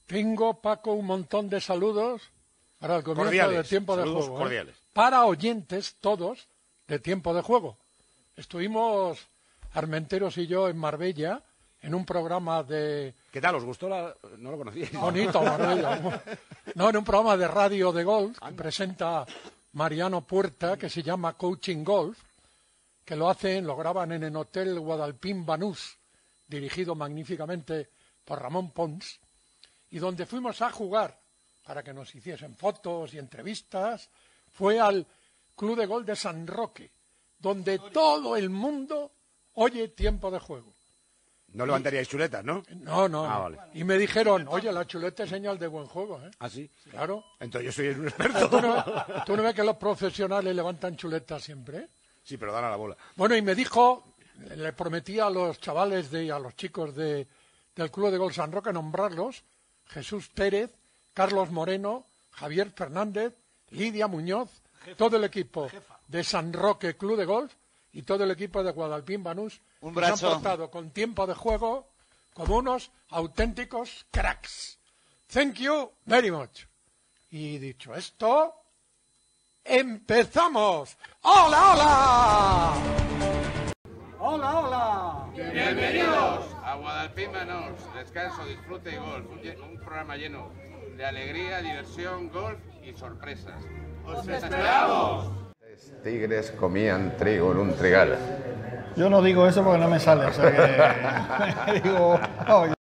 Tengo, Paco, un montón de saludos para el comienzo Cordiales, de Tiempo de saludos Juego. cordiales. Para oyentes todos de Tiempo de Juego. Estuvimos, Armenteros y yo, en Marbella, en un programa de... ¿Qué tal? ¿Os gustó la...? No lo conocía. Bonito, Marbella. No, en un programa de radio de golf que presenta Mariano Puerta, que se llama Coaching Golf, que lo graban en el Hotel Guadalpín Banús, dirigido magníficamente por Ramón Pons, y donde fuimos a jugar, para que nos hiciesen fotos y entrevistas, fue al Club de Golf de San Roque, donde todo el mundo oye Tiempo de Juego. No levantaríais chuletas, ¿no? No. Vale. Y me dijeron, oye, la chuleta es señal de buen juego, ¿eh? ¿Ah, sí? Claro. Entonces yo soy un experto. ¿Tú no ves que los profesionales levantan chuletas siempre? Sí, pero dan a la bola. Bueno, y me dijo, le prometí a los chavales, a los chicos del Club de Golf San Roque nombrarlos: Jesús Pérez, Carlos Moreno, Javier Fernández, Lidia Muñoz, todo el equipo de San Roque Club de Golf y todo el equipo de Guadalpín Banús, Un que se han brazo. portado con Tiempo de Juego como unos auténticos cracks. Thank you very much. Y dicho esto, ¡empezamos! ¡Hola, hola! ¡Hola, hola! Bienvenidos a Guadalpín Banús, descanso, disfrute y golf, un programa lleno de alegría, diversión, golf y sorpresas. ¡Os esperamos! Tigres comían trigo en un trigal. Yo no digo eso porque no me sale, o sea que digo...